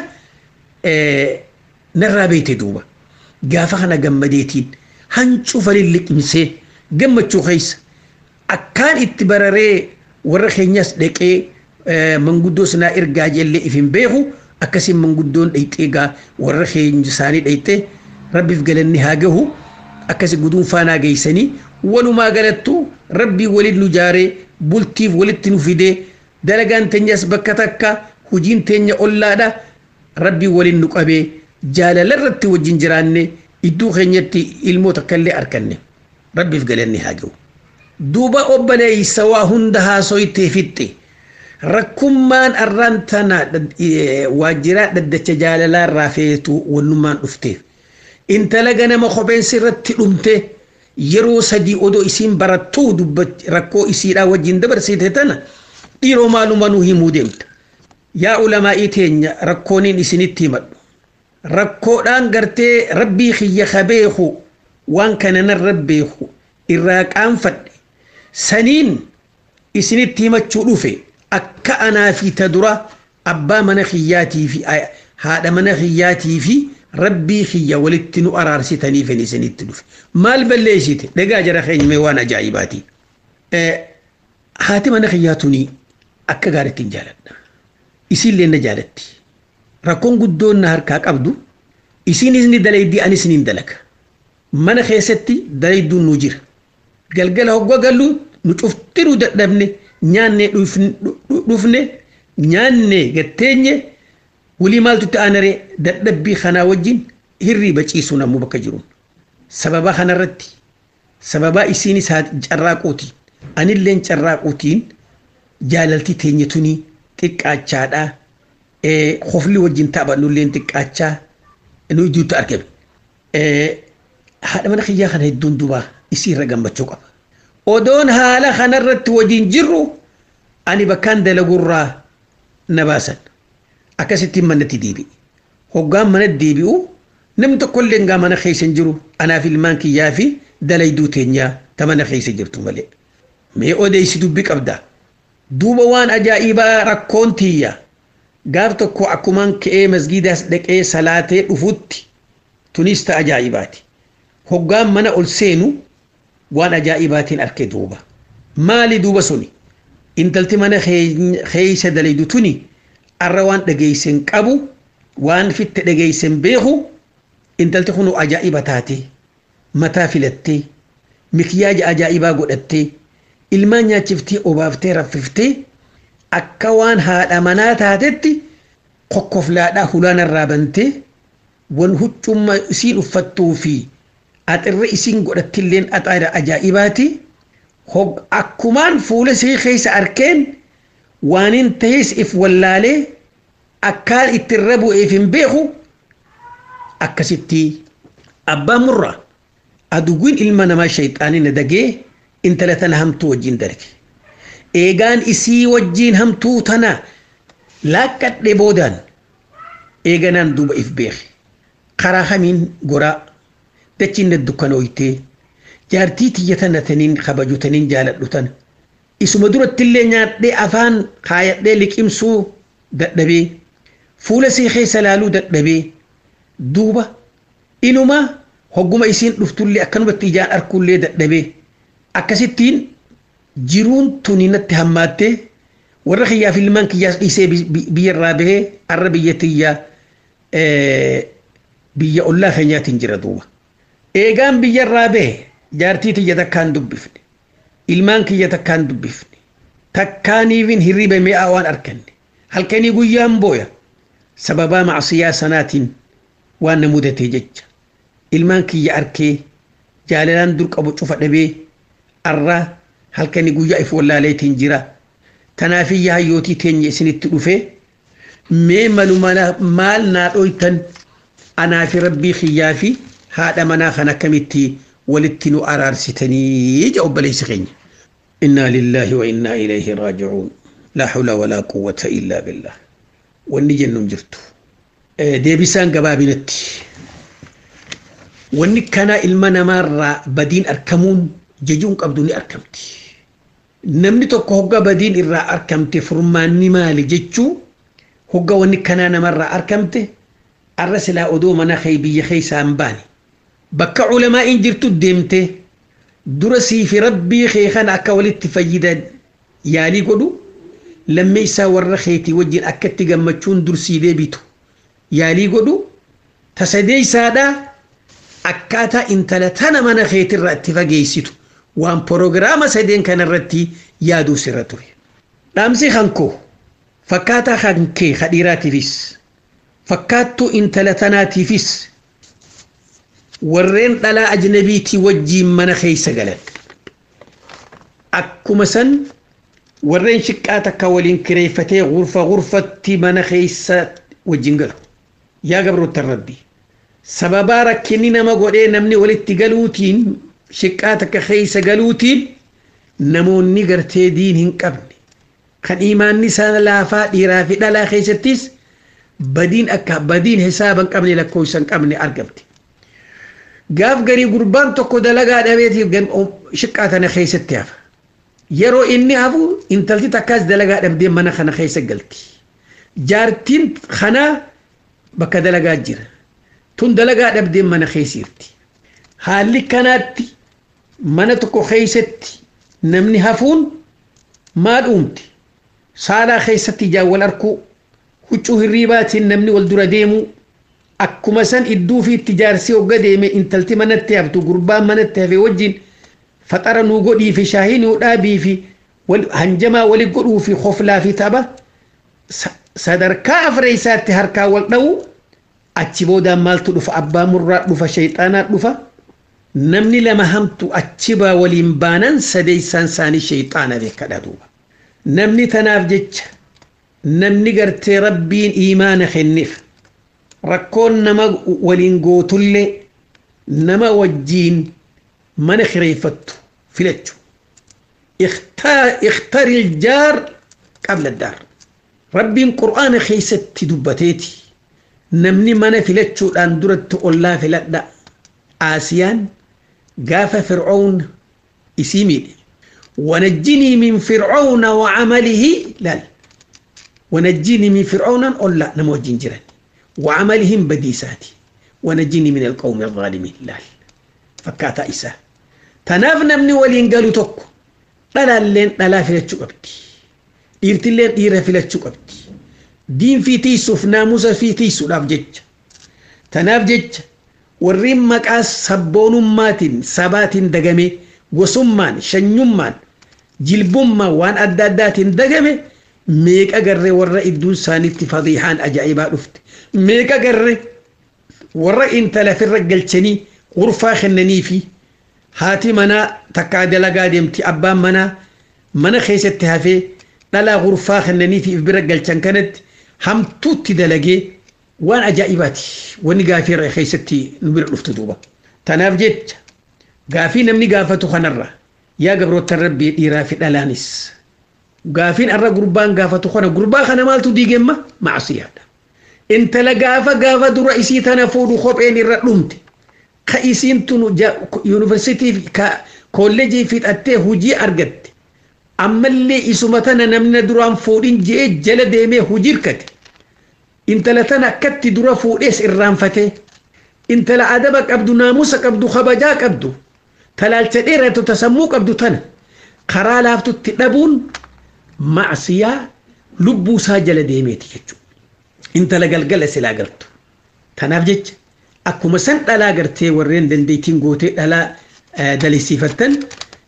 narraa beeyte duuba gaafa kana gammadeetiin hancufa liqimsee gammachuu keessa akkaan itti bararee warra keenyas dhaqee manguddoo sanaa ergaa jallee ifin beeku akkasiin manguddoon dhayxee gaa warra keenya isaanii dhayxee rabbiif galanni haa gahu akkasi guduun faanaa geessanii walumaa galattu rabbii waliin nu jaaree bultiif walitti nu fidee dalagaan teenyas bakka takka hujiin teenya ollaadha rabbii waliin nu qabee jaalala irratti wajjin jiraanne iddoo keenyatti ilmoo takkallee arkanne rabbiif galanni haa gahu duuba obboleeysa waa hunda haasoytee fixxe rakkummaan arraan tana waajjiraa dhaddacha jaalalaa irraa feetu wannummaan dhufteef intala ganama kopheen sirratti dhumte yeroo sadii odoo isiin barattuu dubbat rakkoo isiidhaa wajjin dabarsite tana dhiiroo maaluma nuu himuu deemta yaa ulamaa'ii teenya rakkooniin isinitti himadhu rakkoodhaan gartee rabbii kiyya kabeeku waan kana narra beeku irraa qaanfadhe saniin isinitti himachuu dhufe akka anaa fi ta dura abbaa mana kiyyaatii fi haadha mana kiyyaatii fi rabbii kiyya walitti nu araarsitaniif isinitti dhufe maal balleessite dhagaa jara keenya mee waan ajaa'ibaati haati mana kiyyaatuni akka gaariitti jaaladha isiillee na jaalatti rakkoon guddoon na harkaa qabdu isiinis ni dalaydii anis ni dalaga mana keessatti dalayduun nu jira galgala hogga gallu nu cuftiru dadhabne nyaanne dhufne nyaanne gatteenye wali maaltu ta'anare dadhabbii kanaa wajjin hirriba ciisuu namuu bakka jiruun sababa kanarratti sababa isiinis carraaquutiin anilleen carraaquutiin jaalaltii teenyetuni xiqqaachaadha khofli wajjin taphanulleen xiqqaachaa nu ijuutu argame haadha mana kiyyaa kana hedduun duuba isii irra gammachuu qaba odoon haala kanarratti wajjin jirru ani bakkaan dalagurraa na baasan akkasittiin manatti deebi'e hoggaan mana deebi'u namni tokkollee ngaa mana keessa hin jiru anaaf ilmaan kiyyaa fi dalayduu teenyaa ta mana keessa jirtu malee mee odeessi dubbi qabda duuba waan ajaa'ibaa rakkoon tiyya gaaf tokko akkumaan ka'ee masgiidaas dhaqee salaatee dhufutti tunis ta ajaa'ibaati hoggaan mana ol seenu waan ajaa'ibaatiin arke duuba maali duuba suni intalti mana keessa dalaydu tuni arra waan dhageeysen qabu waan fitte dhageeysen beeku intalti kunu ajaa'iba taate mataa filattee mikyaaja ajaa'ibaa godhattee ilmaan nyaachiftee obaaftee raffiftee akka waan haadha manaa taatetti kokkoflaadhaa hulaanarraa bantee wan huccumma isiin uffattuu fi axirra isiin godhattilleen axaara ajaa'ibaati akkumaan fuula isii keessa arkeen waanin ta'es if wallaalee akkaan itti irra bu'eef hin beeku akkasitti abbaa murraa aduwwiin ilma namaa shayxaanii na dagee intala tana hamtuu wajjin darge eegaan isii wajjin hamtuu tana laakkadhe boodaan eeganaan duuba if beeke karaa hamiin goraa dachiin dukkanooytee jaartii tiyya tana taniin kabaju taniin jaaladhu tana isuma durattillee nyaadhee afaan kaayadhee liqimsuu dadhabee fuula isii keessa laaluu dadhabee duuba inuma hogguma isiin dhuftullee akkanumatti ijaan arkuullee dadhabee akkasittiin jiruun tuni natti hammaattee warra kiyyaaf ilmaan kiyyaas dhiisee biyyarraa bahee arra biyya tiyyaa biyya ollaa keenyaatiin jira duuba eegaan biyyarraa bahe jaartii tiyya takkaan dubbifne ilmaan kiyya takkaan dubbifne takkaanii fin hirriba mi'aa waan arkanne halkanii guyyaan booya sababaa macsiyaa sanaatiin waan na mudatee jecha ilmaan kiyya arkee jaalalaan dur qabu cufa dhabee arraa halkanii guyyaa if wallaaleetiin jira tanaafiyya hayyootii teenya isinitti dhufee mee malumana maal naa dhoytan anaa fi rabbii kiyyaa fi haadha manaa kan akkamitti walitti nu araarsitanii ja obboleessi keenya inna lillahi wa inna ilayhi raaji'uun la hawla wala quwwata illa billah wanni jennum jirtu deebisaan gabaabinatti wanni kana ilma namaarraa badiin arkamuun jejuun qabdu ni arkamti namni tokko hogga badiin irraa arkamte furmaanni maali jechuu hogga wanni kana namarraa arkamte arra silaa odoo mana kee biyya keeysaan baani bakka ulamaa in jirtu deemte dura sii fi rabbii kee kana akka walitti fayyidan yaalii godhu lammee isaa warra keetii wajjin akkatti gammachuun dursii deebitu yaalii godhu tasadee isaadhaa akkaataa intala tana mana keetirraa itti fageessitu waan proogiraama sadeen kanarratti yaaduu sirra ture dhaamsi hankoo fakkaataa hankee kadhiiraatiifis fakkaattuu intala tanaatiifis warreen dhalaa ajnabiitii wajjiin mana keessa galan akkuma san warreen shiqqaa takka waliin kireeffatee gurfa gurfatti mana keessa wajjin galu yaa gabroottan rabbii sababaa rakkinni nama godhee namni walitti galuutiin shiqqaa takka keessa galuutiin namoonni gartee diin hin qabne kan imaanni isaa laafaa dhiiraa fi dhalaa keessattis badiin akka badiin hisaaban qabne lakkoofsa hin qabne argamte gaaf garii gurbaan tokko dalagaa dhabeetiif shiqqaa tana keessatti hafa yeroo inni hafu intalti takkaas dalagaa dhabdee mana kana keessa galti jaartiin kana bakka dalagaa jira tun dalagaa dhabdee mana keessa jirti haalli kanaatti mana tokko keessatti namni hafuun maal uumti saalaa keessatti jaawwal arkuu huccuu hirriibaatiin namni wal dura deemu akkuma san idduu fi itti jaarsii hogga deeme intalti manatti haftu gurbaan manatti hafe wajjin faxara nuu godhii fi shaahii nuu dhaabii fi hanjamaa wali godhuu fi khoflaa fi tapha sadarkaa afreessaatti harkaa wal dha'u achi boodaan maaltu dhufa abbaa murraa dhufa shayxaanaa dhufa namni lama hamtu achi baa waliin baanan sadeessaan isaanii shayxaana beekadha duuba namni tanaaf jecha namni gartee rabbiin iimaana kenneef rakkoon nama waliin gootullee nama wajjiin mana kireeffattu filachu اختار الجار قبل الدار ربين قرآن خيستي دبتيتي نمني من فلتشو الآن درت الله فلت آسيان قاف فرعون اسمي ونجني من فرعون وعمله لا ونجني من فرعون أو لا نموجين جيران وعملهم بديساتي ونجني من القوم الظالمين لا فكاتا إسا تنافنا من ولين قالوا توكو لا لين لا فلتشو قبتي إرتلين إيرا فلتشو قبتي دين في تيسو في ناموسا في تيسو لاف جج تناف جج ورين مكاس سبون ماتين سباتين دقمي وسمان شنيمان جلبوما وان أداداتين دقمي ميك أقرر ورا إدون سانيت فضيحان أجائبا رفت ميك أقرر ورا إنت لفي الرجل تشني غرفة خنني في هاتي منا تكاد لقادم تي أبا منا منا خيست تهافي لا غرفة خنني في برجل كانت هم توتي دلقي وان أجائباتي واني قافي رأي ستي نبير الافتدوبة تنافجت قافي نمني قافتو خنرة يا قبرو التربي إيرافي الألانيس قافين أرى قربان قافتو خنا قربان خنا مالتو دي جمة معصية انت لقافة قافة دو رئيسي تنفود خوب اين الرقلمت كايسين تنو جا يونيفرسيتي كا كوليجي في الاتي هجي أرقد أما اللي إسمتنا نمنا دران فورين جي جل ديمي هجير كت انت لتنا كت درا فوريس إران فتي انت لعدبك أبدو ناموسك أبدو خبجاك أبدو تلال تدير تسموك أبدو تنا قرال هفتو تنبون معصية لبو ساجل ديمي تيجو انت لقلقل سلا قلتو تنافجج أكو مسان لا قرتي ورين دنديتين قوتي لا دلسي فتن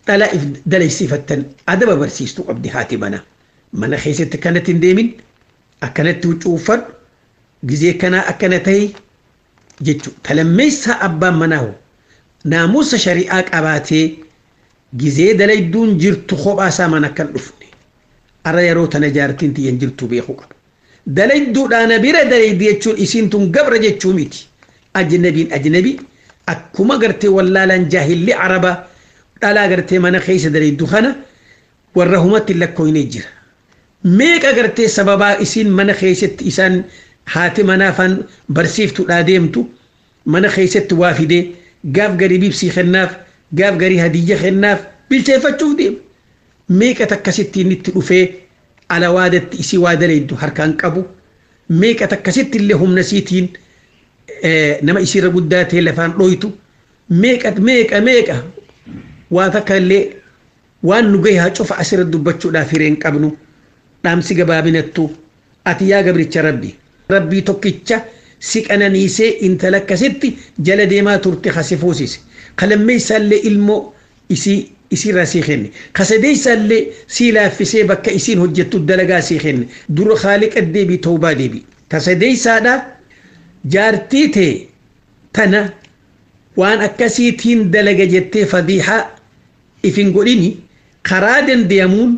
dhala if dalaysifattan adaba barsiistuu qabdi haati mana mana keessatti kanatti hin deemin akkanatti huccuuffadhu gizee kanaa akkana ta'e jechuudha. Talammeessaa abbaan manaa naamusa shari'aa qabaatee gizee dalayduun jirtu kophaa isaa mana kan dhufne ara yeroo tana jaartiin tiyyan jirtu beekuu qaba. Dalayduudhaan bira dalaydi jechuun isiin tun gabra jechuu miti. Ajnabiin ajnabi akkuma gartee wallaalaan jaahilli araba dhalaa gartee mana keessa dalaydu kana warra humatti lakkooyne jira. Meeqa gartee sababaa isiin mana keessatti isaan haati manaafan barsiiftuudhaa deemtu mana keessatti waa fidee gaaf garii bibsii kennaaf gaaf garii hadiyya kennaaf bilcheeffachuuf deema. Meeqa takkasitti inni itti dhufee alawaadatti isii waa dalaydu harkaan qabu meeqa takkasitti illee humna siitiin nama isiirra guddaa ta'e lafaan dhoytu meeqa meeqa meeqa waa takka illee waan nu gahaa cufa asirra dubbachuudhaaf hireen qabnu dhaamsi gabaabinattu ati yaa gabricha rabbi rabbii tokkicha si qananiisee intala akkasitti jala deemaa turte hasi fuusise kalammeessaallee ilmoo isii isirraa sii kenne kasadeessaallee sii laaffisee bakka isiin hojjettu dalagaa sii kenne dura haaliqa deebii tawbaa deebii kasadeessaadhaa jaartii tee tana waan akkasiitiin dalaga jettee fadiixaa ifin godhini karaa dandeemuun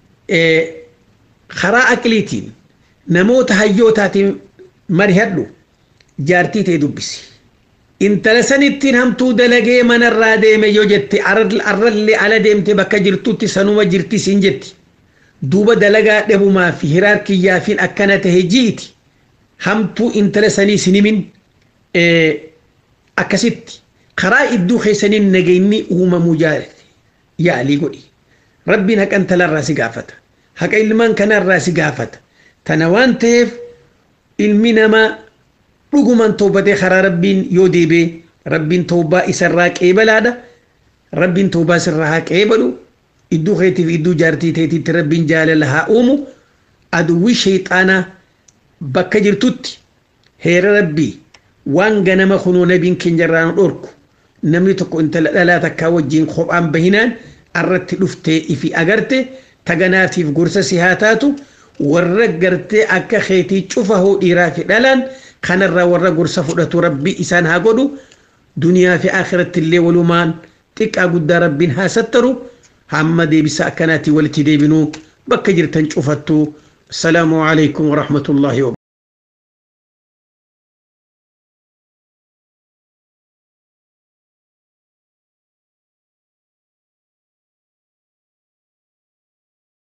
karaa aqliitiin namoota hayyootaatiin marihadhu jaartii tee dubbisi. Intala sanittiin hamtuu dalagee manarraa deeme yoo jette arrallee ala deemte bakka jirtutti sanuma jirti siin jetti. Duuba dalagaa dhabumaa fi hiraarkiyyaafin akkana tahe jiiti. Hamtuu intala sanii sinimin akkasitti karaa idduu keessaniin nageenyi uumamuu jaalate yaalii godhi. Rabbiin haqa intalarraa si gaafata. Haqa ilmaan kanarraa si gaafata. Tana waan ta'eef ilmi namaa dhuguman tawbatee karaa rabbiin yoo deebee rabbiin tawbaa isarraa qeebalaadha. Rabbiin tawbaa isarraa haa qeebalu. Idduu keetiif idduu jaartii teetiitti rabbiin jaalala haa uumu. Aduwwi shayxaanaa bakka jirtutti heera rabbii waan ganama kunoo nabiin keenyarraa nu dhorku namni tokko intala dhalaa takkaa wajjiin kophaan bahinaan arratti dhuftee ifi agarte taganaatiif gorsa si haa taatu warra gartee akka keetii cufa hoo dhiiraa fi dhalaan kanarraa warra gorsa fudhatu rabbii isaan haa godhu duniyaa fi akhiratti illee walumaan xiqqaa guddaa rabbiin haa sattaru hamma deebisa akkanaatii walitti deebinuu bakka jirtan cufattu. السلام عليكم ورحمة الله وبركاته.